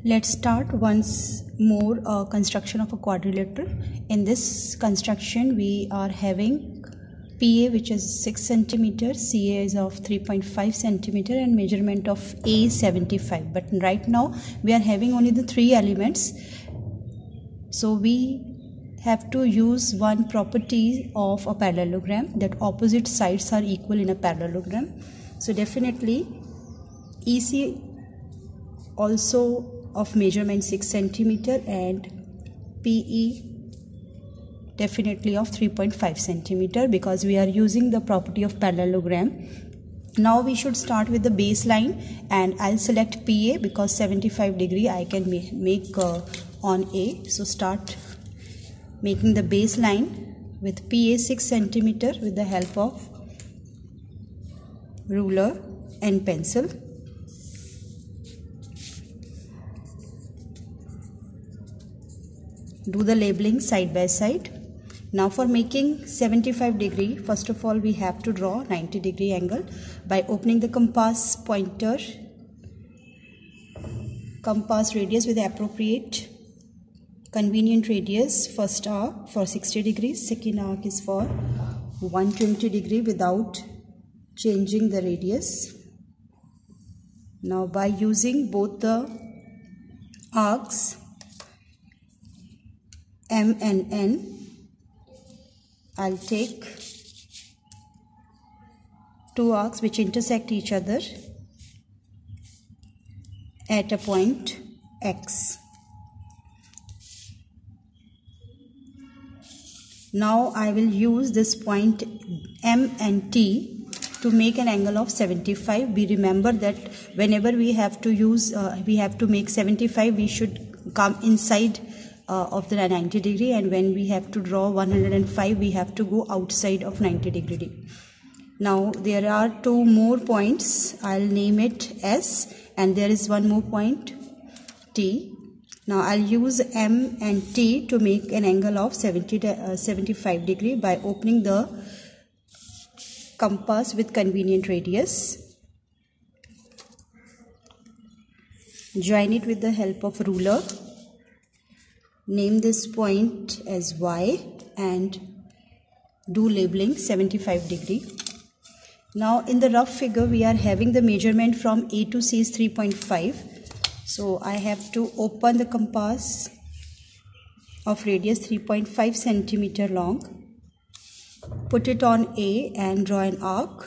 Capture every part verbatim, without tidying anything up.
Let's start once more uh, construction of a quadrilateral. In this construction we are having P A which is six centimeter, C A is of three point five centimeter and measurement of A is seventy-five. But right now we are having only the three elements. So we have to use one property of a parallelogram, that opposite sides are equal in a parallelogram. So definitely E C also of measurement six centimeter and P E definitely of three point five centimeter, because we are using the property of parallelogram. Now we should start with the baseline, and I'll select P A because seventy-five degree I can make uh, on A. So start making the baseline with P A six centimeter with the help of ruler and pencil. Do the labeling side by side. Now for making seventy-five degree, first of all we have to draw ninety degree angle by opening the compass pointer, compass radius with the appropriate convenient radius. First arc for sixty degrees, second arc is for one hundred twenty degree without changing the radius. Now by using both the arcs M and N, I'll take two arcs which intersect each other at a point X. Now I will use this point M and T to make an angle of seventy-five. We remember that whenever we have to use, uh, we have to make seventy-five, we should come inside uh, of the ninety degree, and when we have to draw one hundred five, we have to go outside of ninety degree. Now there are two more points. I'll name it S, and there is one more point T. Now I'll use M and T to make an angle of seventy, uh, seventy-five degree by opening the compass with convenient radius. Join it with the help of ruler. Name this point as Y and do labeling seventy-five degree. Now in the rough figure we are having the measurement from A to C is three point five. So I have to open the compass of radius three point five centimeter long, put it on A and draw an arc.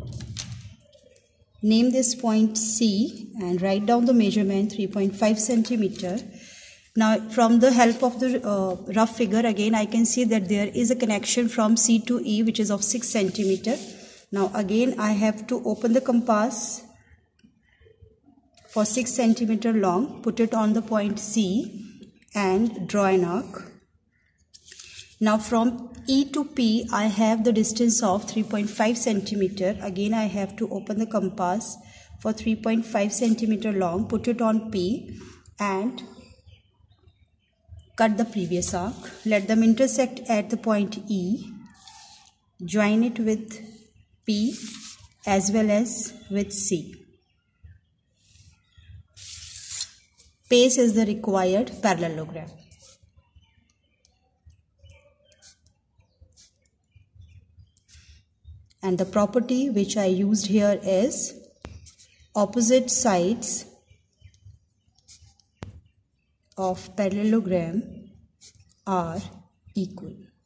Name this point C and write down the measurement three point five centimeter. Now from the help of the uh, rough figure again I can see that there is a connection from C to E which is of six centimeter. Now again I have to open the compass for six centimeter long, put it on the point C and draw an arc. Now from E to P I have the distance of three point five centimeter. Again I have to open the compass for three point five centimeter long, put it on P and cut the previous arc. Let them intersect at the point E. Join it with P as well as with C. Pace is the required parallelogram. And the property which I used here is opposite sides of parallelogram are equal.